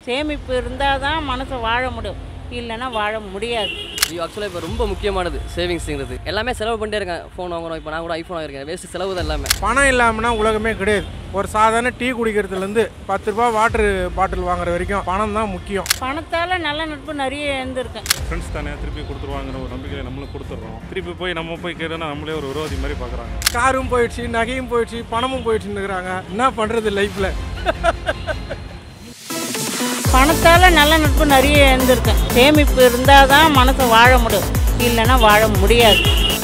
சேமிப்பு இருந்தால் தான் மனசை வாழ முடியும், இல்லைன்னா வாழ முடியாது. இது ஆக்சுவலாக இப்போ ரொம்ப முக்கியமானது சேவிங்ஸுங்கிறது. எல்லாமே செலவு பண்ணிட்டே இருக்கேன். ஃபோன் வாங்குறோம், இப்போ நான் கூட ஐஃபோன் வாங்கியிருக்கேன். வேஸ்ட்டு செலவு தான் எல்லாமே. பணம் இல்லாமல்னா உலகமே கிடையாது. ஒரு சாதாரண டீ குடிக்கிறதுலேருந்து 10 ரூபா வாட்டர் பாட்டில் வாங்குற வரைக்கும் பணம் தான் முக்கியம். பணத்தால் நல்ல நட்பு நிறைய இருந்திருக்கேன். ஃப்ரெண்ட்ஸ் தானே திருப்பி கொடுத்துருவாங்கிற ஒரு நம்பிக்கையில் நம்மளும் கொடுத்துட்றோம். திருப்பி போய் நம்ம போய் கேட்டோன்னா நம்மளே ஒரு விரோதி மாதிரி பார்க்குறாங்க. காரும் போயிடுச்சு, நகையும் போயிடுச்சு, பணமும் போயிடுச்சுன்னு இருக்கிறாங்க. என்ன பண்ணுறது லைஃப்பில்? பணத்தால் நல்ல நட்பு நிறைய இருந்திருக்கேன். சேமிப்பு இருந்தால் தான் மனசை வாழ முடியும், இல்லைன்னா வாழ முடியாது.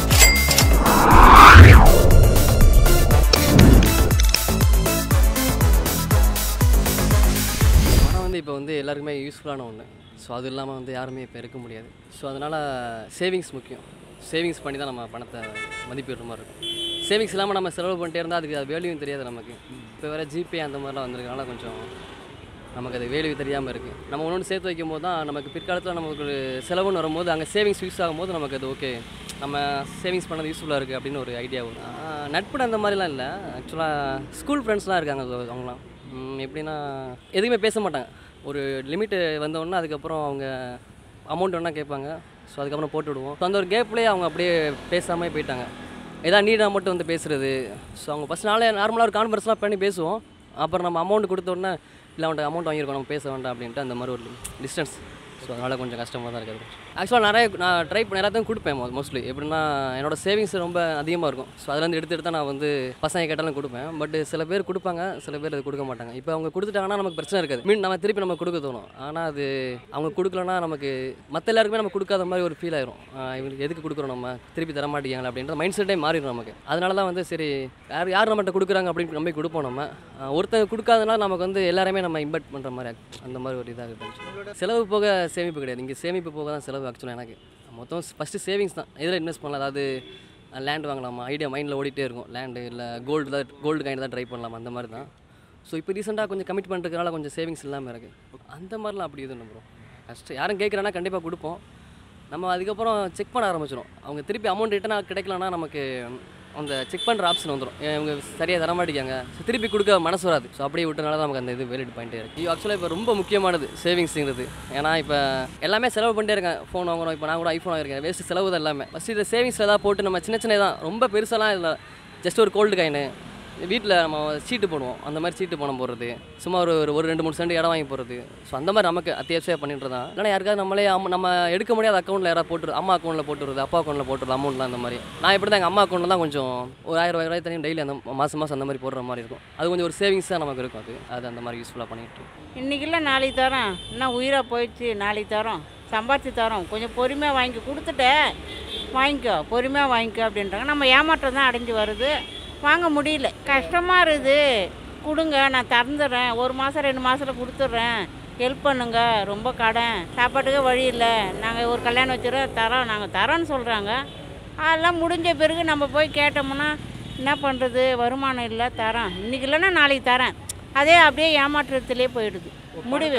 பணம் வந்து இப்போ வந்து எல்லாருக்குமே யூஸ்ஃபுல்லான ஒன்று. ஸோ அது இல்லாமல் வந்து யாருமே இப்போ இருக்க முடியாது. ஸோ அதனால் சேவிங்ஸ் முக்கியம். சேவிங்ஸ் பண்ணி தான் நம்ம பணத்தை மதிப்பிடுற மாதிரி இருக்கும். சேவிங்ஸ் இல்லாமல் நம்ம செலவு பண்ணிட்டே இருந்தால் அதுக்கு அது வேல்யூவும் தெரியாது நமக்கு. இப்போ வேறு ஜிபே அந்த மாதிரிலாம் வந்திருக்கனால கொஞ்சம் நமக்கு அது வேல்யூ தெரியாமல் இருக்குது. நம்ம ஒன்று சேர்த்து வைக்கும் போது தான் நமக்கு பிற்காலத்தில் நமக்கு ஒரு செலவுன்னு வரும்போது அங்கே சேவிங்ஸ் யூஸ் ஆகும்போது நமக்கு அது ஓகே, நம்ம சேவிங்ஸ் பண்ணது யூஸ்ஃபுல்லாக இருக்குது அப்படின்னு ஒரு ஐடியா வரும். நட்பு அந்த மாதிரிலாம் இல்லை. ஆக்சுவலாக ஸ்கூல் ஃப்ரெண்ட்ஸ்லாம் இருக்காங்க. அவங்களாம் எப்படின்னா எதுவுமே பேச மாட்டாங்க. ஒரு லிமிட்டு வந்தோடனே அதுக்கப்புறம் அவங்க அமௌண்ட் வேணால் கேட்பாங்க. ஸோ அதுக்கப்புறம் போட்டு விடுவோம். ஸோ அந்த ஒரு கேப்லேயே அவங்க அப்படியே பேசாமே போயிட்டாங்க. எதாவது நீடாக மட்டும் வந்து பேசுகிறது. ஸோ அவங்க ஃபஸ்ட் நாளே நார்மலாக ஒரு கான்ஃபரன்ஸ்லாம் பண்ணி பேசுவோம். அப்புறம் நம்ம அமௌண்ட் கொடுத்த உடனே இல்லை அவன்கிட்ட அமௌண்ட் வாங்கியிருக்கோம், நம்ம பேச வேண்டாம் அப்படின்ட்டு அந்த மாதிரி ஒரு டிஸ்டன்ஸ். ஸோ அதனால் கொஞ்சம் கஷ்டமாக தான் இருக்குது. ஆக்சுவலாக நான் ட்ரை பண்ண எல்லாத்தையும் கொடுப்பேன். மோஸ்ட்லி எப்படின்னா என்னோடய சேவிங்ஸ் ரொம்ப அதிகமாக இருக்கும். ஸோ அதில் எடுத்து நான் வந்து பசங்க கேட்டாலும் கொடுப்பேன். பட் சில பேர் கொடுப்பாங்க, சில பேர் அது கொடுக்க மாட்டாங்க. இப்போ அவங்க கொடுத்துட்டாங்கன்னா நமக்கு பிரச்சனை இருக்காது. நம்ம திருப்பி நம்ம கொடுக்க தோணும். ஆனால் அது அவங்க கொடுக்கலன்னா நமக்கு மற்ற எல்லாருக்குமே நம்ம கொடுக்காத மாதிரி ஒரு ஃபீல் ஆயிரும். இவங்களுக்கு எதுக்கு கொடுக்குறோம், நம்ம திருப்பி தர மாட்டேங்காங்களா அப்படின்ற மைண்ட் செட்டே மாறிடும் நமக்கு. அதனால தான் வந்து சரி யார் நம்மகிட்ட கொடுக்குறாங்க அப்படின்னு நம்பி கொடுப்போம். நம்ம ஒருத்தர் கொடுக்காதனால நமக்கு வந்து எல்லாருமே நம்ம இன்வெஸ்ட் பண்ணுற மாதிரி அந்த மாதிரி ஒரு இதாக இருந்துச்சு. செலவு போக சேமிப்பு கிடையாது. இங்கே சேமிப்பு போக தான் செலவு. ஆக்சுவலாக எனக்கு மொத்தம் ஃபஸ்ட்டு சேவிங்ஸ் தான். எதில் இன்வெஸ்ட் பண்ணலாம், அதாவது லேண்ட் வாங்கலாமா ஐடியா மைண்டில் ஓடிட்டே இருக்கும். லேண்டு இல்லை கோல்டு கைண்ட் தான் ட்ரை பண்ணலாமா அந்த மாதிரி தான். ஸோ இப்போ ரீசெண்டாக கொஞ்சம் கமிட் பண்ணுறதுனால கொஞ்சம் சேவிங்ஸ் இல்லாமல் இருக்குது. அந்த மாதிரிலாம் அப்படி இது நம்புகிறோம். ஃபஸ்ட்டு யாரும் கேட்குறாங்கன்னா கண்டிப்பாக கொடுப்போம். நம்ம அதுக்கப்புறம் செக் பண்ண ஆரம்பிச்சிடும். அவங்க திருப்பி அமௌண்ட் ரிட்டனாக கிடைக்கலன்னா நமக்கு அந்த செக் பண்ணுற ஆப்ஷன் வந்துடும். இவங்க சரியாக தர மாட்டேங்காங்க, திருப்பி கொடுக்க மனசு வராது. ஸோ அப்படியே விட்டனால தான் நமக்கு அந்த இது வேலிட் பாயிண்ட்டே இருக்குது. இது ஆக்சுவலாக இப்போ ரொம்ப முக்கியமானது சேவிங்ஸுங்கிறது. ஏன்னா இப்போ எல்லாமே செலவு பண்ணிட்டே இருக்கேன். ஃபோன் வாங்குறோம், இப்போ நான் கூட ஐஃபோன் வாங்கியிருக்கேன். வேஸ்ட்டு செலவு தான் எல்லாமே. ஃபஸ்ட்டு இதை சேவிங்ஸில் தான் போட்டு நம்ம சின்ன தான், ரொம்ப பெருசாலாம் இல்லை. ஜஸ்ட் ஒரு கோல்டு காயின் வீட்டில் நம்ம சீட்டு போடுவோம். அந்த மாதிரி சீட்டு பணம் போடுறது, சும்மா ஒரு 2-3 சென்ட் இடம் வாங்கி போடுறது. ஸோ அந்த மாதிரி நமக்கு அத்தியாவசியம் பண்ணிட்டு தான். இல்லைனா யாருக்காவது நம்மளே நம்ம எடுக்க முடியாத அக்கௌண்ட்டில் யாராவது போட்டுரு, அம்மா அக்கௌண்ட்டில் போட்டுருது, அப்பா அக்கௌண்ட்டில் போட்டுருது அமௌண்ட்லாம். அந்த மாதிரி நான் எப்படி தான் எங்கள் அம்மா அக்கௌண்ட்டில் தான் கொஞ்சம் ஒரு 1000 ரூபாய் தனியும் டெய்லி அந்த மாதம் அந்த மாதிரி போடுற மாதிரி இருக்கும். அது கொஞ்சம் ஒரு சேவிங்ஸாக நமக்கு இருக்கும். அது அந்த மாதிரி யூஸ்ஃபுல்லாக பண்ணிட்டு இன்றைக்கில்ல நாளைக்கு தரோம், இன்னும் உயிராக போயிடுச்சு, நாளைக்கு தரோம், சம்பாதிச்சு தரோம், கொஞ்சம் பொறுமையாக வாங்கி கொடுத்துட்டேன், வாங்கிக்கோ பொறுமையாக வாங்கிக்கோ அப்படின்றாங்க. நம்ம ஏமாற்றம் தான் அடைஞ்சு வருது, வாங்க முடியல, கஷ்டமாக இருக்குது. கொடுங்க, நான் திறந்துடுறேன், 1 மாதம் 2 மாதத்தில் கொடுத்துட்றேன், ஹெல்ப் பண்ணுங்க, ரொம்ப கடன், சாப்பாட்டுக்கே வழி இல்லை, நாங்கள் ஒரு கல்யாணம் வச்சுருவோம் தரோம், நாங்கள் தரோன்னு சொல்கிறாங்க. அதெல்லாம் முடிஞ்ச பிறகு நம்ம போய் கேட்டோம்னா என்ன பண்ணுறது, வருமானம் இல்லை, தரோம், இன்றைக்கி இல்லைன்னா நாளைக்கு தரேன், அதே அப்படியே ஏமாற்றத்திலே போயிடுது. முடிவு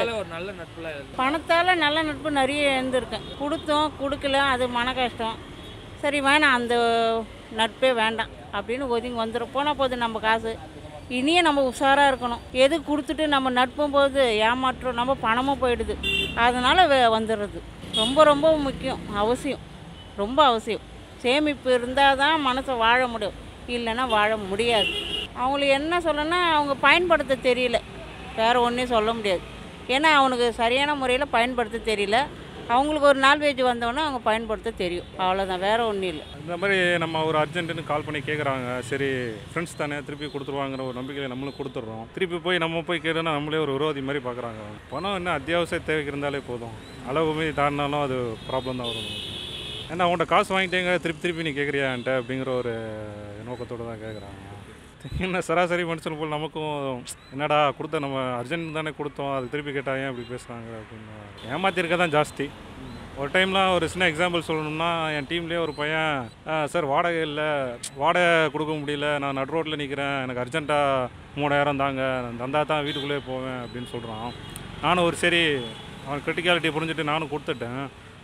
பணத்தால் நல்ல நட்பு நிறைய இருந்திருக்கேன். கொடுத்தோம் கொடுக்கல, அது மன கஷ்டம். சரி வேணாம், அந்த நட்பே வேண்டாம் அப்படின்னு ஒதுங்கி வந்துடும். போனால் போது நம்ம காசு, இனியே நம்ம உஷாராக இருக்கணும். எது கொடுத்துட்டு நம்ம நட்பும் போது ஏமாற்றம், நம்ம பணமும் போயிடுது. அதனால் வந்துடுறது ரொம்ப ரொம்ப முக்கியம், அவசியம், ரொம்ப அவசியம். சேமிப்பு இருந்தால் தான் மனசை வாழ முடியும், இல்லைன்னா வாழ முடியாது. அவங்களுக்கு என்ன சொல்லணும்னா அவங்க பயன்படுத்த தெரியல, வேறு ஒன்றையும் சொல்ல முடியாது. ஏன்னா அவனுக்கு சரியான முறையில் பயன்படுத்த தெரியல. அவங்களுக்கு ஒரு நால்வேஜ் வந்தோடனே அவங்க பயன்படுத்த தெரியும், அவ்வளோதான், வேறு ஒன்றும் இல்லை. இந்த மாதிரி நம்ம ஒரு அர்ஜென்ட்டுன்னு கால் பண்ணி கேட்குறாங்க. சரி ஃப்ரெண்ட்ஸ் தானே திருப்பி கொடுத்துருவாங்கிற ஒரு நம்பிக்கையில் நம்மளும் கொடுத்துட்றோம். திருப்பி நம்ம போய் கேட்டோன்னா நம்மளே ஒரு விரோதி மாதிரி பார்க்குறாங்க. பணம் என்ன அத்தியாவசிய தேவைக்கு இருந்தாலே போதும், அளவு மீறி தாண்டினாலும் அது ப்ராப்ளம் தான் வரும். ஏன்னா அவங்கள்ட்ட காசு வாங்கிட்டேங்க, திருப்பி நீ கேட்குறியான்ட்ட அப்படிங்கிற ஒரு நோக்கத்தோடு தான் கேட்குறாங்க. என்ன சராசரி மனுஷன் போல் நமக்கும் என்னடா கொடுத்த, நம்ம அர்ஜென்ட் தானே கொடுத்தோம், அது திருப்பி கேட்டால் ஏன் அப்படி பேசுகிறாங்க அப்படின்னு ஏமாத்திருக்க தான் ஜாஸ்தி. ஒரு டைம்லாம் ஒரு சின்ன எக்ஸாம்பிள் சொல்லணும்னா, என் டீம்லேயே ஒரு பையன், சார் வாடகை இல்லை, வாடகை கொடுக்க முடியல, நான் நடு ரோட்டில் நிற்கிறேன், எனக்கு அர்ஜென்ட்டாக 3000 தாங்க, தந்தா தான் வீட்டுக்குள்ளே போவேன் அப்படின்னு சொல்கிறான். நானும் ஒரு சரி அவன் கிரிட்டிகாலிட்டியை புரிஞ்சுட்டு நானும் கொடுத்துட்டேன்.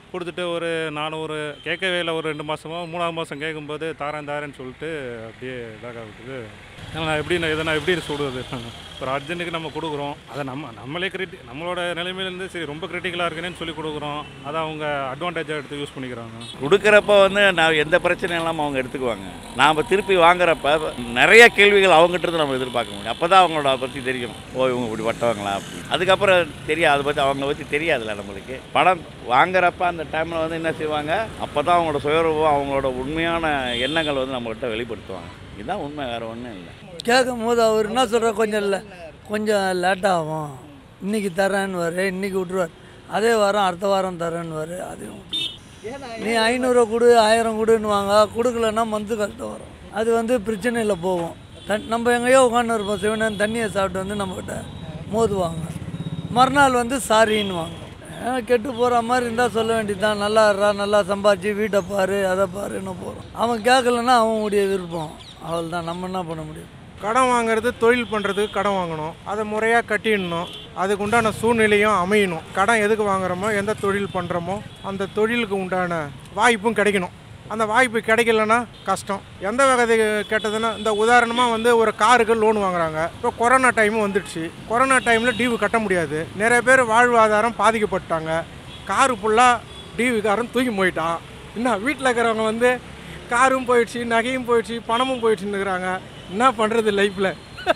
கொடுத்துட்டு ஒரு நானும் கேட்கவே இல்லை, ஒரு 2 மாதமோ 3ஆவது மாதம் கேட்கும்போது தாரேன்னு சொல்லிட்டு அப்படியே இதாக விட்டுது. நான் எப்படி சொல்கிறது, ஒரு அர்ஜென்ட்டுக்கு நம்ம கொடுக்குறோம், அதை நம்மளே நம்மளோட நிலைமையிலேருந்து சரி ரொம்ப கிரிட்டிக்கலாக இருக்குன்னு சொல்லி கொடுக்குறோம், அதை அவங்க அட்வான்டேஜாக எடுத்து யூஸ் பண்ணிக்கிறாங்க. கொடுக்குறப்ப நான் எந்த பிரச்சனையும் இல்லாமல் அவங்க எடுத்துக்குவாங்க. நாம் திருப்பி வாங்குறப்ப நிறைய கேள்விகள் அவங்ககிட்ட நம்ம எதிர்பார்க்க முடியும். அப்போ தான் அவங்களோட பற்றி தெரியும், இவங்க இப்படி பட்டவங்களா அப்படி. அதுக்கப்புறம் தெரியாது, அதை பற்றி அவங்கள பற்றி தெரியாதுல்ல நம்மளுக்கு. பணம் வாங்குறப்ப அந்த டைமில் என்ன செய்வாங்க, அப்போ தான் அவங்களோட சுயரூபம் அவங்களோட உண்மையான எண்ணங்கள் நம்மகிட்ட வெளிப்படுத்துவாங்க. இதுதான் உண்மை, வேறு ஒன்றும் இல்லை. கேட்கும் போது அவர் என்ன சொல்கிற, கொஞ்சம் லேட்டாகும், இன்றைக்கி தரேன்னு இன்றைக்கி விட்ருவார், அதே வாரம் அடுத்த வாரம் தரேன்னு அதையும் நீ 500 கொடு 1000 கொடுன்னு வாங்க, கொடுக்கலன்னா மந்த்து கஷ்டம் வரும். அது பிரச்சனையில் போகும். நம்ம எங்கேயோ உட்காந்து இருப்போம், சிவனன் தண்ணியை சாப்பிட்டு நம்மக்கிட்ட மோதுவாங்க, மறுநாள் சாரின்னு வாங்க. கெட்டு போகிற மாதிரி இருந்தால் சொல்ல வேண்டியதுதான், நல்லா இருறா, நல்லா சம்பாதிச்சு வீட்டை பாரு அதை பாருன்னு போகிறோம். அவன் கேட்கலன்னா அவனுடைய விருப்பம், அவள் தான், நம்ம என்ன பண்ண முடியும். கடன் வாங்குறது தொழில் பண்ணுறதுக்கு கடன் வாங்கணும், அதை முறையாக கட்டிடணும், அதுக்கு உண்டான சூழ்நிலையும் அமையணும். கடன் எதுக்கு வாங்குகிறோமோ, எந்த தொழில் பண்ணுறோமோ அந்த தொழிலுக்கு உண்டான வாய்ப்பும் கிடைக்கணும். அந்த வாய்ப்பு கிடைக்கலன்னா கஷ்டம். எந்த வகை கேட்டதுன்னா, இந்த உதாரணமாக ஒரு காருக்கு லோன் வாங்குறாங்க. இப்போ கொரோனா டைமும் வந்துடுச்சு, கொரோனா டைமில் டியூ கட்ட முடியாது, நிறைய பேர் வாழ்வாதாரம் பாதிக்கப்பட்டாங்க. காரு ஃபுல்லாக டியூக்காரன் தூக்கி போயிட்டான். இன்னும் வீட்டில் இருக்கிறவங்க காரும் போயிடுச்சு, நகையும் போயிடுச்சு, பணமும் போயிடுச்சுன்னு இருக்கிறாங்க. என்ன பண்ணுறது லைஃப்பில்?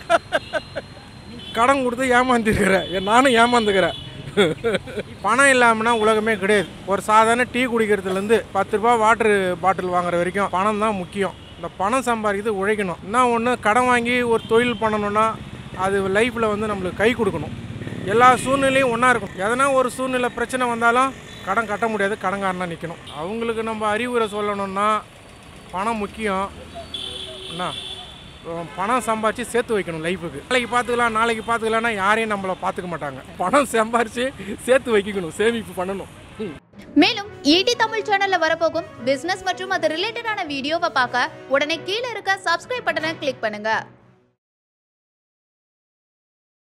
கடன் கொடுத்து ஏமாந்துருக்கிறேன், நானும் ஏமாந்துக்கிறேன். பணம் இல்லாமல்னா உலகமே கிடையாது. ஒரு சாதாரண டீ குடிக்கிறதுலேருந்து 10 ரூபா வாட்டர் பாட்டில் வாங்குற வரைக்கும் பணம் தான் முக்கியம். இந்த பணம் சம்பாதிக்கிறது உழைக்கணும். என்ன ஒன்று, கடன் வாங்கி ஒரு தொழில் பண்ணணுன்னா அது லைஃப்பில் நம்மளுக்கு கை கொடுக்கணும். எல்லா சூழ்நிலையும் ஒன்றா இருக்கும். எதனா ஒரு சூழ்நிலை பிரச்சனை வந்தாலும் கடன் கட்ட முடியாது, கடன்காரனாக நிற்கணும். அவங்களுக்கு நம்ம அறிவுரை சொல்லணும்னா பணம் முக்கியம். என்ன, பணம் சம்பாரித்து சேர்த்து வைக்கணும் லைஃபுக்கு. நாளைக்கு பார்த்துக்கலாம்னா யாரையும் நம்மளை பார்த்துக்க மாட்டாங்க. பணம் சம்பாரித்து சேர்த்து வைக்கணும், சேமிப்பு பண்ணணும். மேலும் ETtamil சேனல்ல வரப்போகும் பிசினஸ் மற்றும் அது ரிலேட்டடான வீடியோவை பார்க்க உடனே கீழே இருக்க சப்ஸ்கிரைப் பட்டனை கிளிக் பண்ணுங்க.